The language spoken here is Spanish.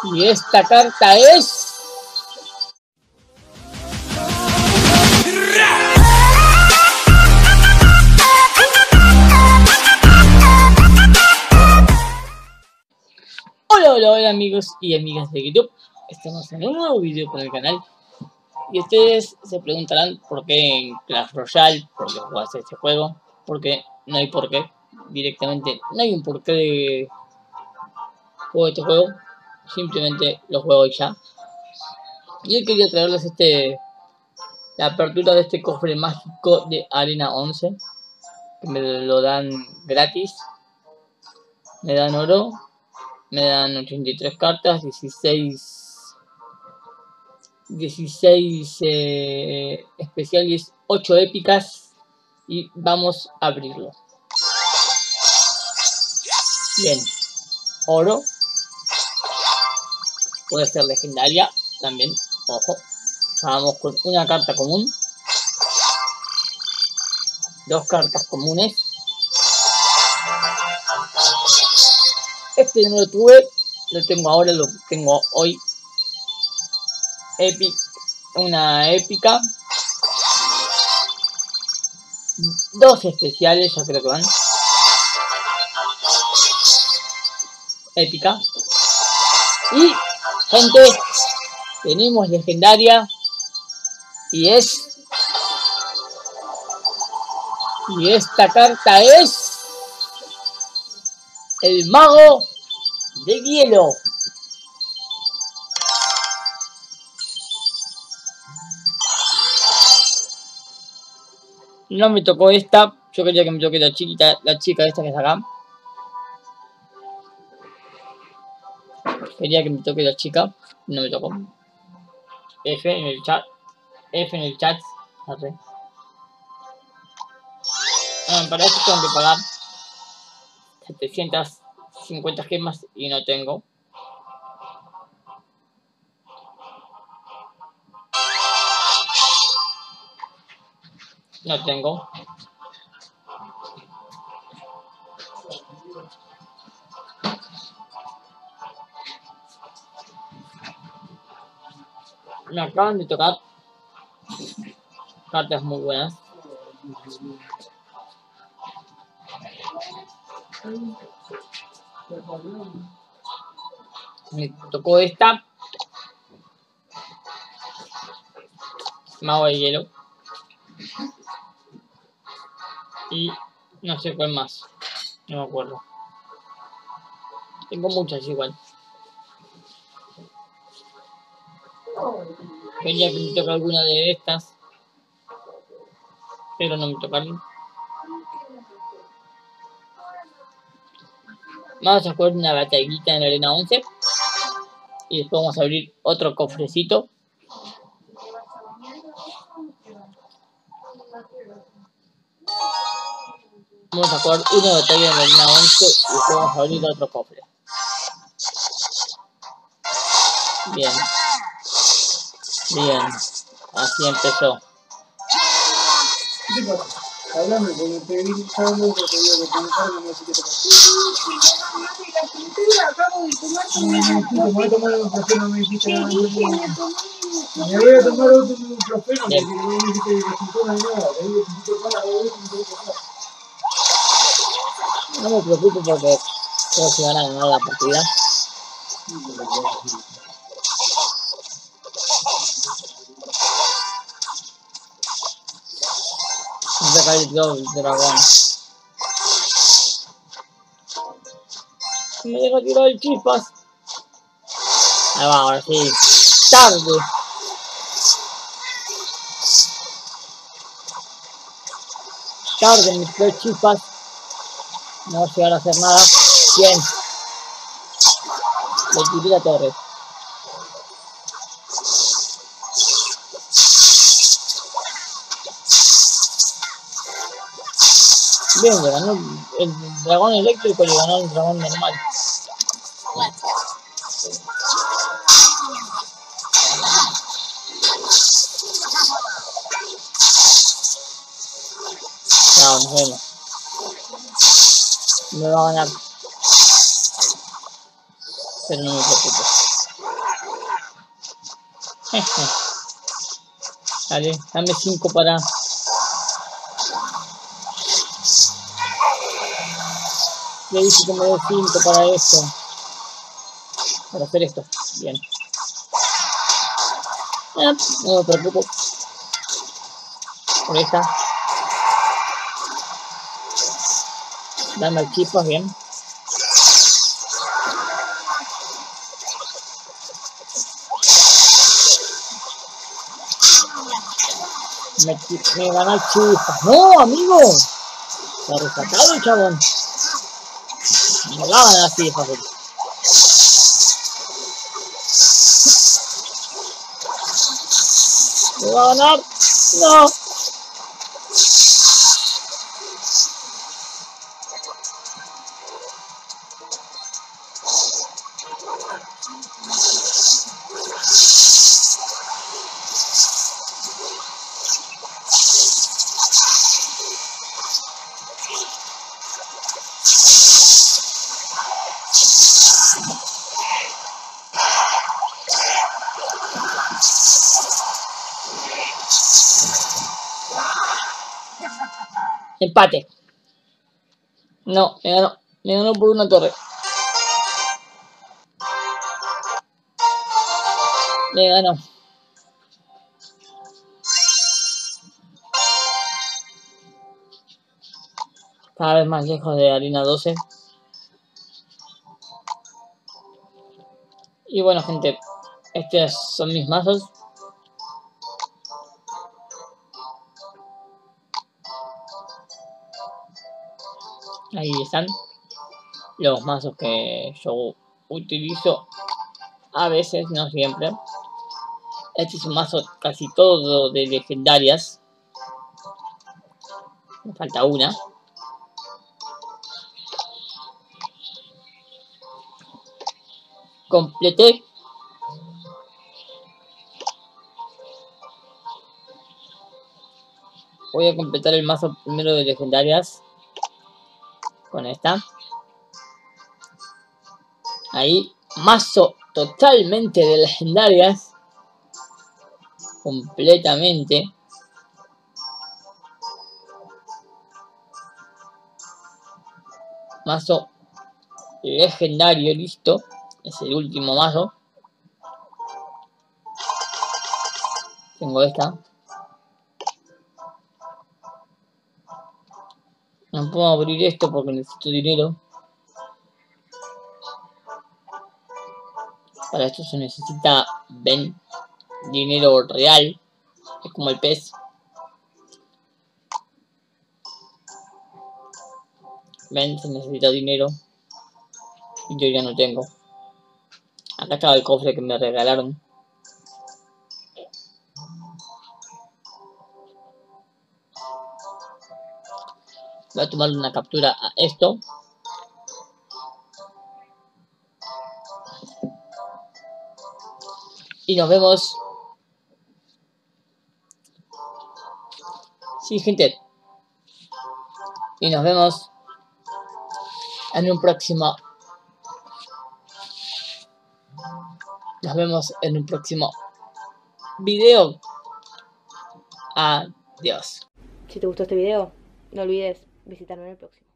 Y esta carta es... Hola amigos y amigas de YouTube. Estamos en un nuevo video para el canal. Y ustedes se preguntarán por qué en Clash Royale, por qué juegas este juego. Porque no hay por qué. Directamente no hay un porqué de juego este juego. Simplemente lo juego y ya. Y hoy quería traerles la apertura de este cofre mágico de Arena 11. Que me lo dan gratis. Me dan oro. Me dan 83 cartas, 16 especiales, 8 épicas. Y vamos a abrirlo. Bien. Oro. Puede ser legendaria también. Ojo. Vamos con una carta común. 2 cartas comunes. Este no lo tuve. Lo tengo ahora, lo tengo hoy. Una épica. 2 especiales, ya creo que van. Épica. Y, gente, tenemos legendaria. Y esta carta es... el mago de hielo. No me tocó esta. Yo quería que me toque la chica esta que está acá. Quería que me toque la chica. No me tocó. F en el chat. F en el chat. Arre. Para eso tengo que pagar 750 gemas y no tengo. No tengo. Me acaban de tocar cartas muy buenas. Me tocó esta. Mago de hielo. Y no sé cuál más. No me acuerdo. Tengo muchas igual. Quería que me toque alguna de estas. Pero no me tocaron. Vamos a jugar una batallita en la Arena 11. Y después vamos a abrir otro cofrecito. Vamos a jugar una batalla en la Arena 11 y después vamos a abrir otro cofre. Bien. Bien. Así empezó. Háblame, porque te vi usando lo que te digo que preguntar, no sé qué te pasa. Acabo de tomar me voy a tomar un café, no me dijiste nada. Me voy a tomar otro café, no me dijiste que resultó nada. Te digo, no me preocupo porque creo que van a ganar la partida. Voy a sacar el dragón. Me deja tirar el chispas. Ahí va, ahora sí. Tarde. Tarde, me tiró el chispas. No va a llegar a hacer nada. Bien. Le tiré la torre. Bien, le ganó el dragón eléctrico, le ganó el dragón normal. Chao, nos vemos. Me va a ganar. Pero no me preocupo. Dale, dame 5 para... Le dije que me dé 5 para esto. Para hacer esto. Bien. No me preocupo. Por esta. Dame el chispas, bien. Me gana el chispas. ¡No, amigo! Se ha rescatado el chabón. No la van así de fácil. ¿Me va a ganar? ¡No! Empate. No, me ganó. Me ganó por una torre. Me ganó. Cada vez más lejos de harina 12. Y bueno, gente. Estos son mis mazos. Ahí están. Los mazos que yo utilizo. A veces, no siempre. Este es un mazo casi todo de legendarias. Me falta una. Completé. Voy a completar el mazo primero de legendarias. Con esta. Ahí. Mazo totalmente de legendarias. Completamente. Mazo legendario, listo. Es el último mazo. Tengo esta. No puedo abrir esto porque necesito dinero. Para esto se necesita, ven, dinero real. Es como el pez. Ven, se necesita dinero. Y yo ya no tengo. Acá estaba el cofre que me regalaron. Voy a tomarle una captura a esto. Y nos vemos. Sí, gente. Y nos vemos en un próximo. Nos vemos en un próximo video. Adiós. Si te gustó este video, no olvides visitarme en el próximo.